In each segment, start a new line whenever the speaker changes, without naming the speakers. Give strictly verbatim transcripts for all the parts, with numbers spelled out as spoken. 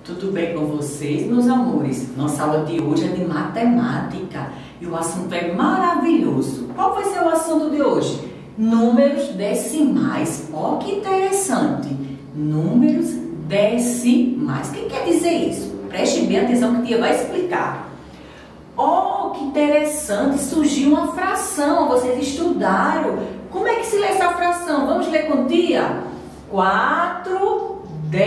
Tudo bem com vocês, meus amores? Nossa aula de hoje é de matemática e o assunto é maravilhoso. Qual vai ser o assunto de hoje? Números decimais. Ó, que interessante! Números decimais. O que quer dizer isso? Preste bem atenção que a tia vai explicar. Ó, que interessante! Surgiu uma fração. Vocês estudaram. Como é que se lê essa fração? Vamos ler com tia? Quatro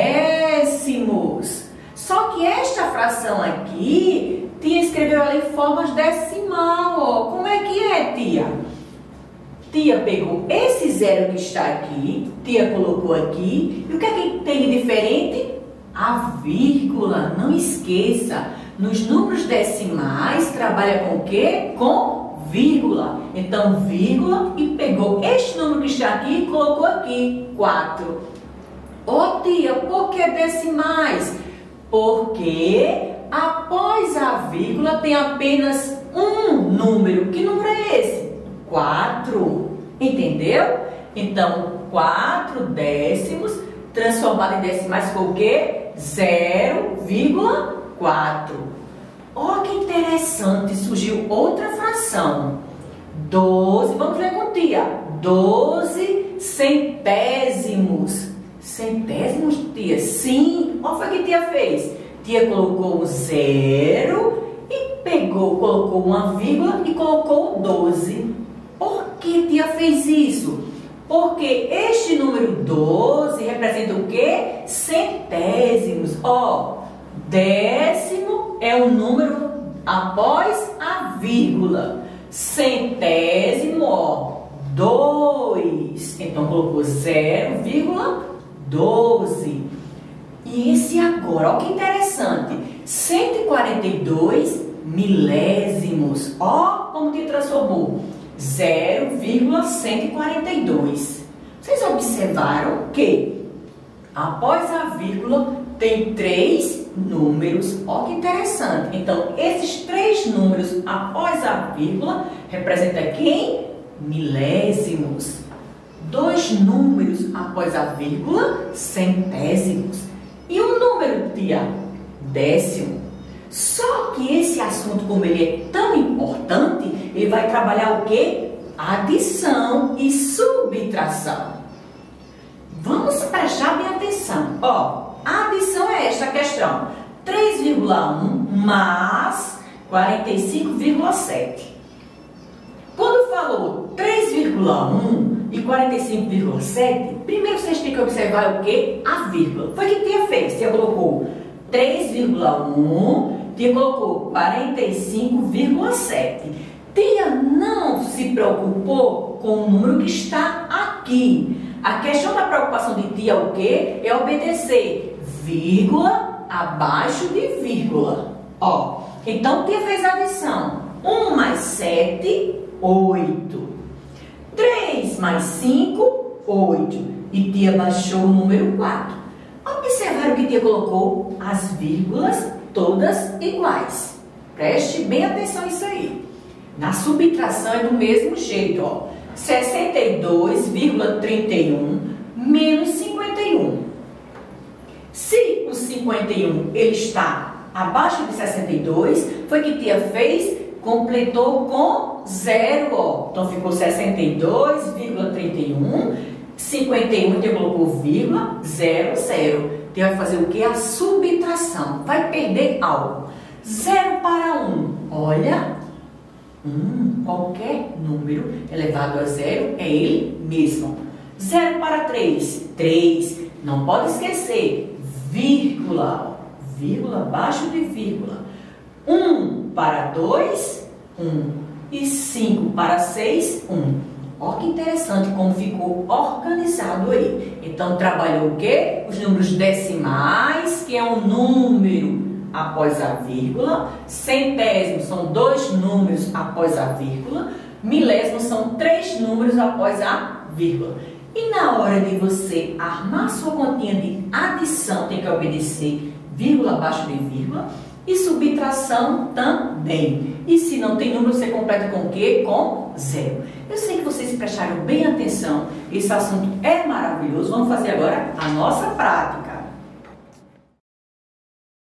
décimos. Só que esta fração aqui, tia escreveu ela em formas decimal, ó. Como é que é, tia? Tia pegou esse zero que está aqui, tia colocou aqui, e o que é que tem de diferente? A vírgula. Não esqueça, nos números decimais, trabalha com o quê? Com vírgula. Então, vírgula, e pegou este número que está aqui e colocou aqui, quatro. Ô, tia, por que decimais? Porque após a vírgula tem apenas um número. Que número é esse? quatro. Entendeu? Então, quatro décimos transformado em decimais ficou o quê? zero vírgula quatro. Ó, que interessante, surgiu outra fração. doze, vamos ler com tia. doze centésimos. Centésimos, tia? Sim. Qual foi que tia fez? Tia colocou o zero e pegou, colocou uma vírgula e colocou doze. Por que tia fez isso? Porque este número doze representa o quê? Centésimos. Ó, décimo é o número após a vírgula. Centésimo, ó, dois. Então colocou zero vírgula doze. E esse agora, ó que interessante, cento e quarenta e dois milésimos. Ó como que transformou, zero vírgula cento e quarenta e dois. Vocês observaram que após a vírgula tem três números. Ó que interessante. Então, esses três números após a vírgula representa quem? Milésimos. Dois números após a vírgula, centésimos. E o número, tia? Décimo. Só que esse assunto, como ele é tão importante, ele vai trabalhar o quê? Adição e subtração. Vamos prestar bem atenção. Ó, a adição é esta questão. três vírgula um mais quarenta e cinco vírgula sete. Quando falou três vírgula um e quarenta e cinco vírgula sete, primeiro vocês têm que observar o que? A vírgula. Foi o que tia fez. Tia colocou três vírgula um, tia colocou quarenta e cinco vírgula sete. Tia não se preocupou com o número que está aqui. A questão da preocupação de tia é o que? É obedecer vírgula abaixo de vírgula. Ó, então tia fez a adição. um mais sete, oito. três mais cinco, oito. E tia baixou o número quatro. Observaram que tia colocou as vírgulas todas iguais. Preste bem atenção nisso aí. Na subtração é do mesmo jeito, ó. sessenta e dois vírgula trinta e um menos cinquenta e um. Se o cinquenta e um ele está abaixo de sessenta e dois, foi que tia fez, completou com zero, ó. Então ficou sessenta e dois vírgula trinta e um, cinquenta e um, tia colocou vírgula, zero, zero. Tia vai fazer o que? A subtração. Vai perder algo. zero para um. Olha, um, qualquer número elevado a zero é ele mesmo. zero para três, três. Não pode esquecer, vírgula, vírgula abaixo de vírgula. um para dois, um. E cinco para seis, um. Olha que interessante como ficou organizado aí. Então, trabalhou o quê? Os números decimais, que é um número após a vírgula. Centésimos são dois números após a vírgula. Milésimos são três números após a vírgula. E na hora de você armar sua continha de adição, tem que obedecer vírgula abaixo de vírgula. E subtração também. E se não tem número, você completa com o quê? Com zero. Eu sei que vocês prestaram bem atenção. Esse assunto é maravilhoso. Vamos fazer agora a nossa prática.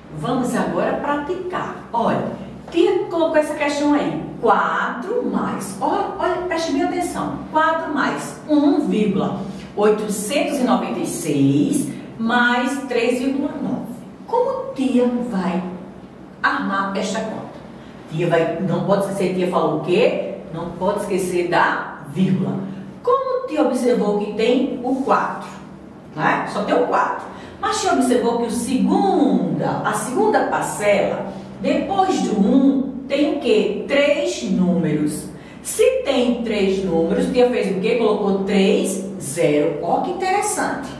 Vamos agora praticar. Olha, tia colocou essa questão aí. quatro mais, olha, olha, preste bem atenção. quatro mais um vírgula oitocentos e noventa e seis mais três vírgula nove. Como tia vai armar esta conta? Tia vai, não pode esquecer, tia falou o quê? Não pode esquecer da vírgula. Como tia observou que tem o quatro, né? Só tem o quatro. Mas tia observou que o segunda, a segunda parcela, depois do um, tem o quê? Três números. Se tem três números, tia fez o quê? Colocou três, zero. Ó, que interessante.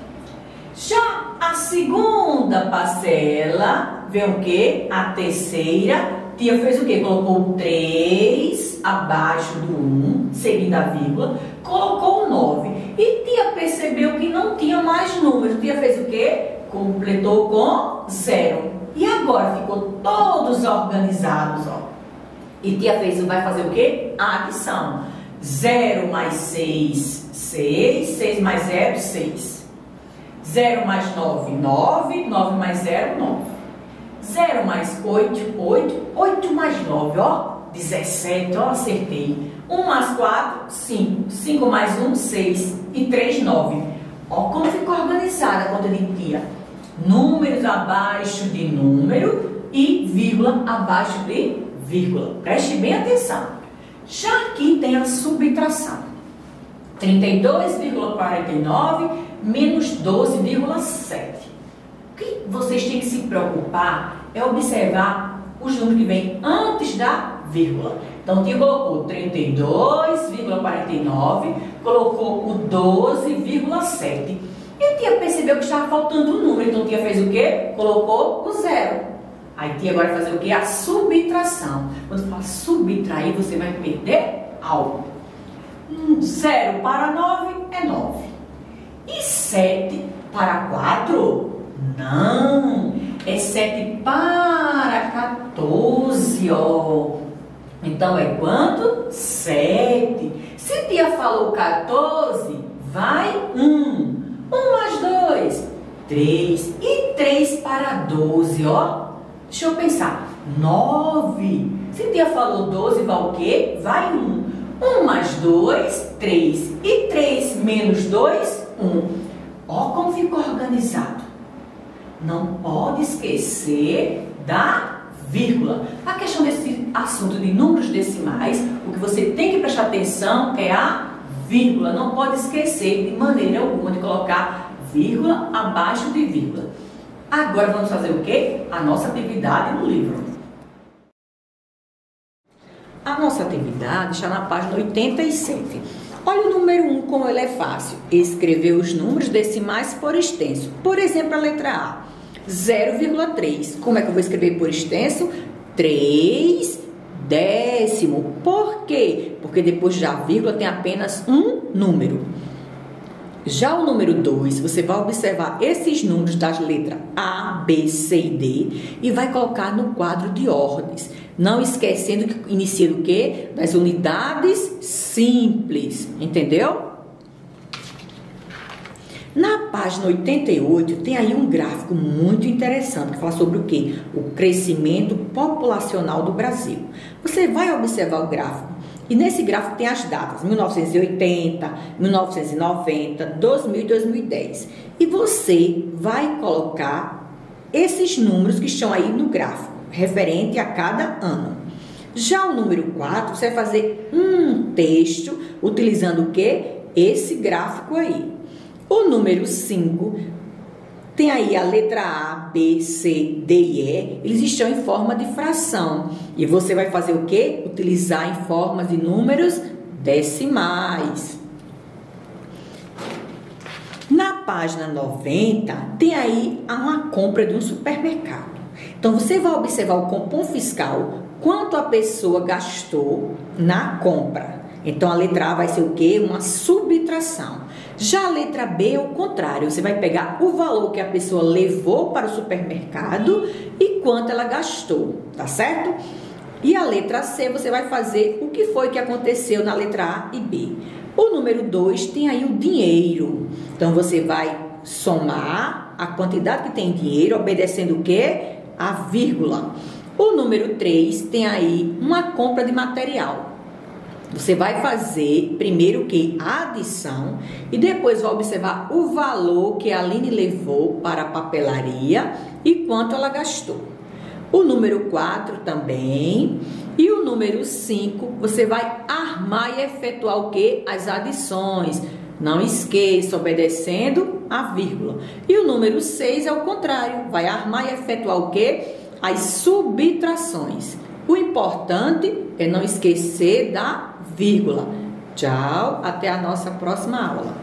Já a segunda parcela, vê o quê? A terceira, tia fez o quê? Colocou três abaixo do um, seguindo a vírgula, colocou o nove. E tia percebeu que não tinha mais números. Tia fez o quê? Completou com zero. E agora ficou todos organizados, ó. E tia fez, vai fazer o quê? A adição. zero mais seis, seis. seis mais zero, seis. zero mais nove, nove. nove mais zero, nove. zero mais oito, oito. oito mais nove, ó. dezessete, ó, acertei. um mais quatro, cinco. cinco mais um, seis. E três, nove. Ó como ficou organizada a conta de tia. Números abaixo de número e vírgula abaixo de vírgula. Preste bem atenção. Já aqui tem a subtração. trinta e dois vírgula quarenta e nove menos doze vírgula sete. O que vocês têm que se preocupar é observar os números que vêm antes da vírgula. Então, tia colocou trinta e dois vírgula quarenta e nove, colocou o doze vírgula sete. E tia percebeu que estava faltando um número. Então, tia fez o quê? Colocou o zero. Aí, tia agora vai fazer o quê? A subtração. Quando fala subtrair, você vai perder algo. zero para nove é nove. E sete para quatro? Não. É sete para quatorze, ó. Então, é quanto? sete. Se tia falou quatorze, vai um. um mais dois, três. E três para doze, ó. Deixa eu pensar. nove. Se tia falou doze, vai o quê? Vai um. um mais dois, três. E três menos dois, um. Ó como ficou organizado. Não pode esquecer da vírgula. A questão desse assunto de números decimais, o que você tem que prestar atenção é a vírgula. Não pode esquecer de maneira alguma de colocar vírgula abaixo de vírgula. Agora vamos fazer o quê? A nossa atividade no livro. A nossa atividade está na página oitenta e sete. Olha o número um, como ele é fácil. Escrever os números decimais por extenso. Por exemplo, a letra A, zero vírgula três. Como é que eu vou escrever por extenso? três décimo. Por quê? Porque depois da vírgula tem apenas um número. Já o número dois, você vai observar esses números das letras A, B, C e D e vai colocar no quadro de ordens. Não esquecendo que inicia o quê? Das unidades simples. Entendeu? Na página oitenta e oito tem aí um gráfico muito interessante que fala sobre o quê? O crescimento populacional do Brasil. Você vai observar o gráfico. E nesse gráfico tem as datas, mil novecentos e oitenta, mil novecentos e noventa, dois mil e dois mil e dez. E você vai colocar esses números que estão aí no gráfico, referente a cada ano. Já o número quatro, você vai fazer um texto utilizando o quê? Esse gráfico aí. O número cinco tem aí a letra A, B, C, D e E, eles estão em forma de fração. E você vai fazer o quê? Utilizar em forma de números decimais. Na página noventa, tem aí uma compra de um supermercado. Então, você vai observar o cupom fiscal, quanto a pessoa gastou na compra. Então, a letra A vai ser o quê? Uma subtração. Já a letra B é o contrário. Você vai pegar o valor que a pessoa levou para o supermercado e quanto ela gastou, tá certo? E a letra C, você vai fazer o que foi que aconteceu na letra A e B. O número dois tem aí o dinheiro. Então, você vai somar a quantidade que tem dinheiro, obedecendo o quê? a vírgula. O número três tem aí uma compra de material. Você vai fazer primeiro o que? A adição e depois vai observar o valor que a Aline levou para a papelaria e quanto ela gastou. O número quatro também. E o número cinco, você vai armar e efetuar o que? As adições. Não esqueça, obedecendo a vírgula. E o número seis é o contrário. Vai armar e efetuar o que? As subtrações. O importante é não esquecer da vírgula. Tchau, até a nossa próxima aula.